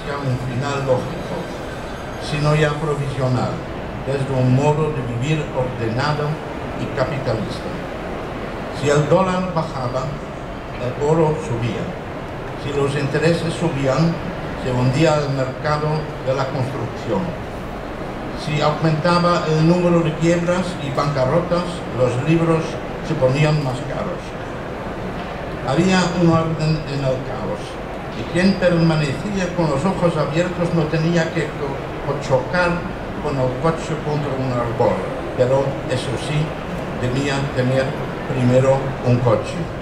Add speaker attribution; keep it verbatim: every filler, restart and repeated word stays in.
Speaker 1: hacia un final lógico, sino ya provisional, desde un modo de vivir ordenado y capitalista. Si el dólar bajaba, el oro subía. Si los intereses subían, se hundía el mercado de la construcción. Si aumentaba el número de quiebras y bancarrotas, los libros se ponían más caros. Había un orden en el caos, y quien permanecía con los ojos abiertos no tenía que chocar con el coche contra un árbol, pero eso sí, debía tener primero un coche.